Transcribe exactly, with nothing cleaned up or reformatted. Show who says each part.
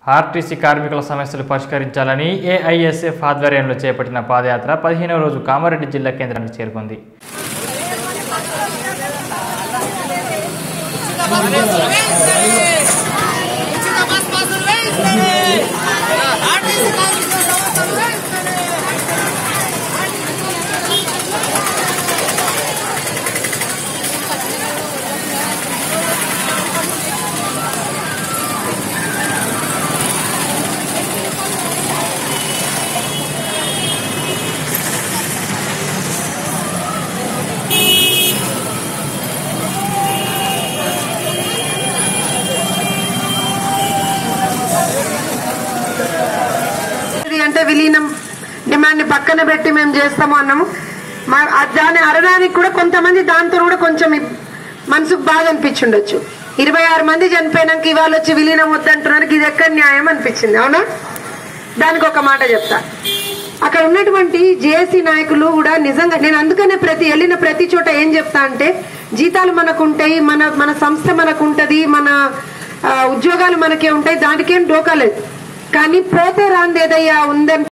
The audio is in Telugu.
Speaker 1: ఆర్టీసీ కార్మికుల సమస్యలు పరిష్కరించాలని ఏఐఎస్ఎఫ్ ఆధ్వర్యంలో చేపట్టిన పాదయాత్ర పదిహేనవ రోజు కామారెడ్డి జిల్లా కేంద్రానికి చేరుకుంది.
Speaker 2: అంటే విలీనం డిమాండ్ ని పక్కన పెట్టి మేము చేస్తాము అన్నాము. దాన్ని అరడానికి కూడా కొంతమంది దాంతో కూడా కొంచెం మనసుకు బాగా అనిపించుండొచ్చు. ఇరవై ఆరు మంది చనిపోయినాక ఇవాళ వచ్చి విలీనం వద్దంటున్నారు, ఇది ఎక్కడ న్యాయం అనిపించింది. అవునా? దానికి ఒక మాట చెప్తా. అక్కడ ఉన్నటువంటి జేఏసీ నాయకులు కూడా నిజంగా నేను అందుకనే ప్రతి వెళ్ళిన ప్రతి చోట ఏం చెప్తా అంటే, జీతాలు మనకు ఉంటాయి, మన మన సంస్థ మనకు ఉంటది, మన ఉద్యోగాలు మనకే ఉంటాయి, దానికేం డోకా లేదు. కానీ పోతే రాంది ఏదయ్యా ఉందని